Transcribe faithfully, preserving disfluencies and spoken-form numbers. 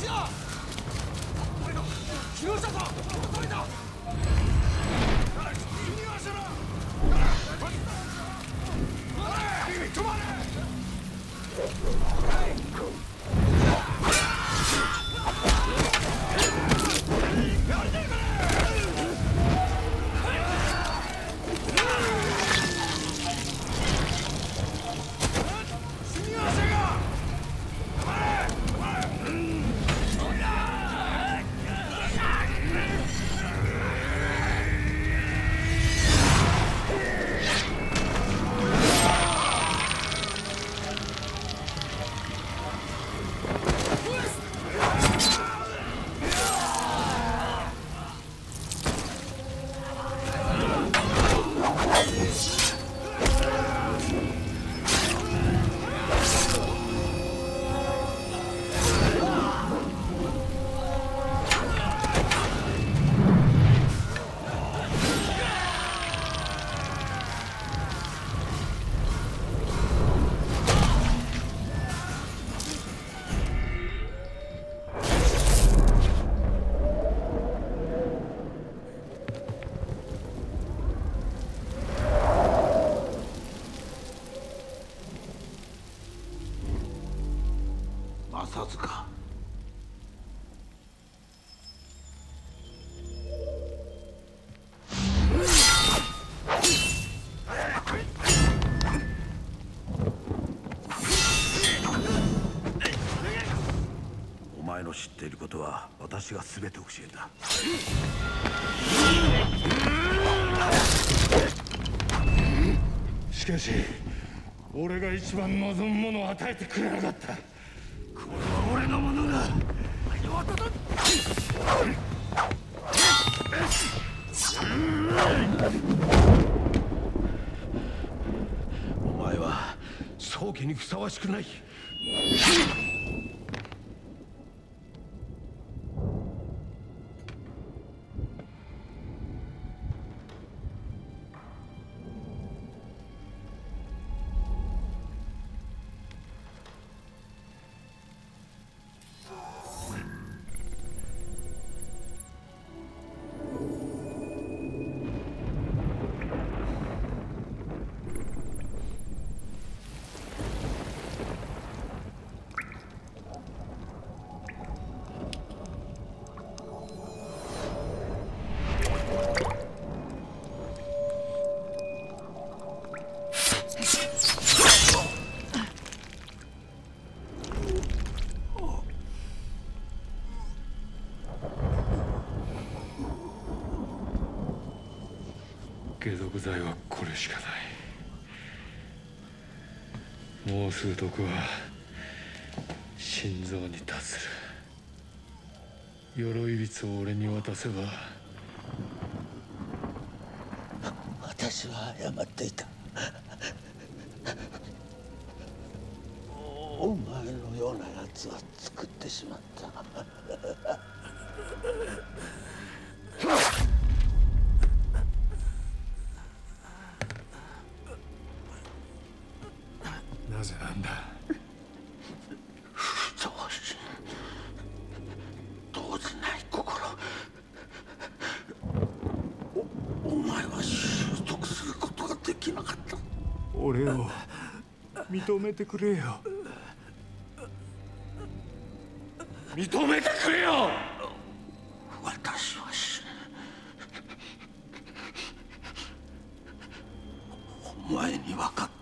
知っていることは私が全て教えた。 しかし俺が一番望むものを与えてくれなかった。これは俺のものだ。 お前は宗家にふさわしくない。 解毒剤はこれしかない。もうすぐ毒は心臓に達する。鎧率を俺に渡せば。 私は誤っていた。お前のようなやつを作ってしまった。 なぜなんだ。 上心、動じない心。お、お前は習得することができなかった。 俺を認めてくれよ。認めてくれよ。 私は死ぬ。お前に分かった。